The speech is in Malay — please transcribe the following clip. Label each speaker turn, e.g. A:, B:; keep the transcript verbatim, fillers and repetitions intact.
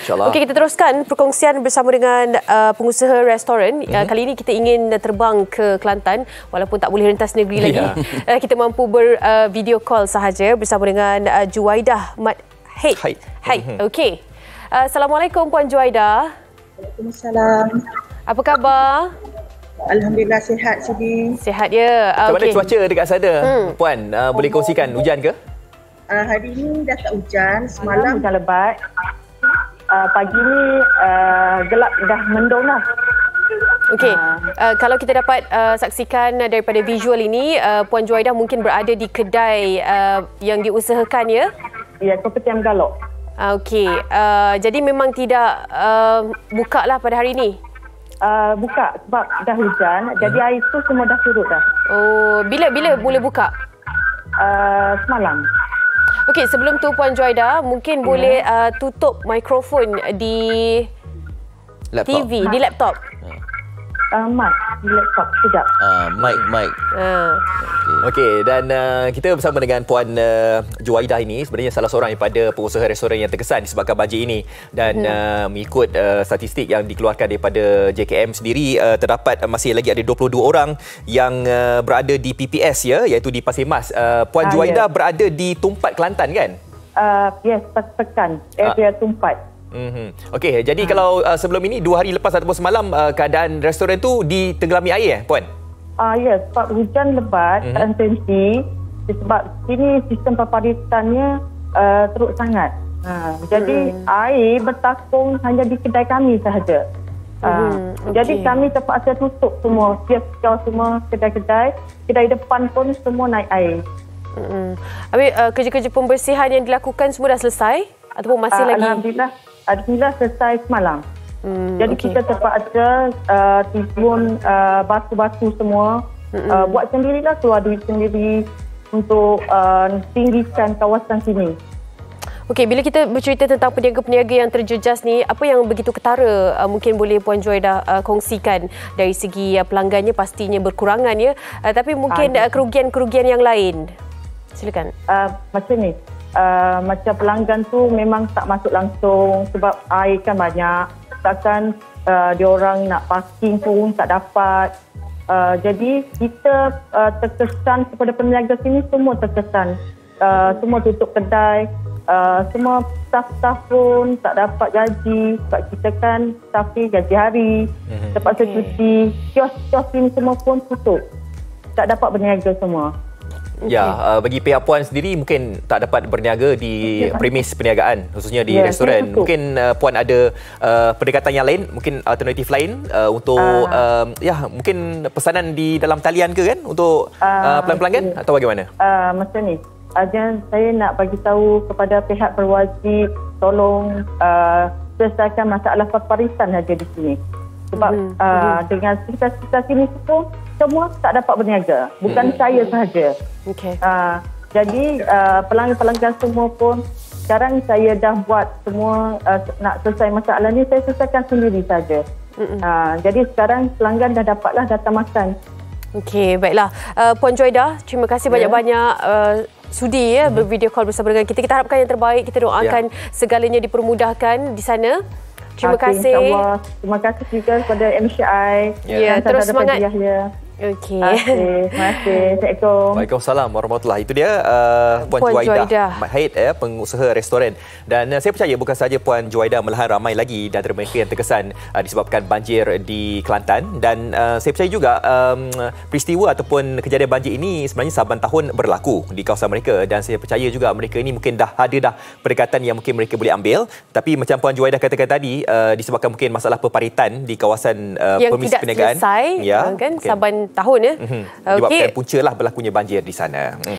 A: InsyaAllah.
B: Okey, kita teruskan perkongsian bersama dengan uh, pengusaha restoran.
A: Mm-hmm.
B: Uh, kali ini kita ingin terbang ke Kelantan walaupun tak boleh rentas negeri lagi. Uh, kita mampu ber uh, video call sahaja bersama dengan uh, Juwaidah Mat Hai.
A: Hai.
B: Hai.
A: Mm-hmm.
B: Okey. Uh, Assalamualaikum Puan Juwaidah.
C: Waalaikumsalam.
B: Apa khabar?
C: Alhamdulillah sihat Sidi.
B: Sihat ya.
A: Macam
B: Okay.
A: mana cuaca dekat sana,
B: Hmm.
A: Puan? Uh, boleh kongsikan hujan ke?
C: Uh, hari ini dah tak hujan, semalam
D: hujan lebat. Uh, pagi ni uh, gelap dah mendung lah.
B: Okey. Uh, kalau kita dapat uh, saksikan daripada visual ini, uh, Puan Juwaidah mungkin berada di kedai uh, yang diusahakan ya?
D: Ya, Kopitiam Galok.
B: Uh, Okey. Uh, jadi memang tidak uh, buka lah pada hari ini?
D: Uh, buka sebab dah hujan, hmm. jadi air tu semua dah surut dah.
B: Oh, bila bila boleh buka?
D: Uh, semalam.
B: Okey, sebelum tu Puan Juwaidah mungkin hmm. boleh uh, tutup mikrofon di
A: Laptop.
B: T V, di laptop.
D: Uh, mic di laptop sekejap.
A: Uh, mic, mic.
B: Uh.
A: Okey, dan uh, kita bersama dengan Puan uh, Juwaidah ini sebenarnya salah seorang daripada pengusaha restoran yang terkesan disebabkan banjir ini. Dan hmm. uh, mengikut uh, statistik yang dikeluarkan daripada J K M sendiri, uh, terdapat uh, masih lagi ada dua puluh dua orang yang uh, berada di P P S ya, iaitu di Pasir Mas. Uh, Puan uh, Juwaidah yeah. berada di Tumpat, Kelantan kan?
D: Uh, yes, Pekan, area uh. Tumpat.
A: Mm-hmm. Okey, jadi ha. kalau uh, sebelum ini dua hari lepas ataupun semalam uh, keadaan restoran tu ditenggelami air eh, Puan?
D: Ah uh, ya, yes, sebab hujan lebat mm-hmm. dan tensi, sebab sini sistem peparitannya uh, teruk sangat. Ha, jadi mm. air bertakung hanya di kedai kami sahaja. Uh, mm, okay. Jadi kami terpaksa tutup semua, kios-kios semua, kedai-kedai, kedai depan pun semua naik air.
B: Mm-hmm. Habis uh, kerja-kerja pembersihan yang dilakukan semua dah selesai ataupun masih uh, lagi?
D: Alhamdulillah. Alhamdulillah selesai semalam. Hmm, Jadi okay. kita terpaksa uh, timbun uh, batu-batu semua. Hmm. Uh, buat sendirilah, keluar duit sendiri untuk uh, tinggikan kawasan sini.
B: Okey, bila kita bercerita tentang peniaga-peniaga yang terjejas ni, apa yang begitu ketara uh, mungkin boleh Puan Juwaidah uh, kongsikan dari segi uh, pelanggannya pastinya berkurangan ya. Uh, tapi mungkin uh, kerugian-kerugian yang lain. Silakan.
D: Uh, macam ni. Uh, macam pelanggan tu memang tak masuk langsung sebab air kan banyak. Takkan uh, diorang nak parking pun tak dapat. Uh, jadi kita uh, terkesan kepada peniaga sini, semua terkesan. Uh, semua tutup kedai. Uh, semua staff-staff pun tak dapat gaji. Sebab kita kan staff ni gaji hari. Mm-hmm. Terpaksa okay. cuti. Kios-kios ini semua pun tutup. Tak dapat berniaga semua.
A: Ya, uh, bagi pihak Puan sendiri mungkin tak dapat berniaga di premis perniagaan, khususnya di yeah, restoran. Mungkin uh, Puan ada uh, pendekatan yang lain, mungkin alternatif lain uh, untuk uh, uh, ya mungkin pesanan di dalam talian ke kan untuk uh, pelanggan-pelanggan atau bagaimana?
D: Uh, macam ni. Aja saya nak bagi tahu kepada pihak berwajib tolong uh, selesaikan masalah peparitan saja di sini. Sebab hmm. uh, dengan cerita-cerita sini pun semua tak dapat berniaga. Bukan hmm. saya sahaja. Okay. Uh, jadi uh, pelanggan-pelanggan semua pun sekarang saya dah buat semua uh, nak selesai masalah ni, saya selesaikan sendiri saja. Hmm. Uh, jadi sekarang pelanggan dah dapatlah datang makan.
B: Okey, baiklah. Uh, Puan Juwaidah, terima kasih yeah. banyak-banyak uh, sudi ya hmm. bervideo call bersama dengan kita. Kita harapkan yang terbaik. Kita doakan yeah. segalanya dipermudahkan di sana. Terima okay, kasih. InsyaAllah. Terima kasih juga kepada M H I. Ya, yeah, terus semangat.
D: Okey. Terima kasih. Assalamualaikum.
A: Waalaikumsalam warahmatullahi. Itu dia uh, Puan, Puan Juwaidah Mat Hai, eh, pengusaha restoran. Dan uh, saya percaya bukan sahaja Puan Juwaidah, malahan ramai lagi dan antara mereka yang terkesan uh, disebabkan banjir di Kelantan. Dan uh, saya percaya juga um, peristiwa ataupun kejadian banjir ini sebenarnya saban tahun berlaku di kawasan mereka. Dan saya percaya juga mereka ini mungkin dah ada dah pendekatan yang mungkin mereka boleh ambil. Tapi macam Puan Juwaidah katakan tadi, uh, disebabkan mungkin masalah peparitan di kawasan uh, permis perniagaan.
B: Yang tidak selesai,
A: ya,
B: kan,
A: mungkin.
B: saban tahun ya.
A: Mm-hmm. Menyebabkan okay. punca lah berlakunya banjir di sana. Mm.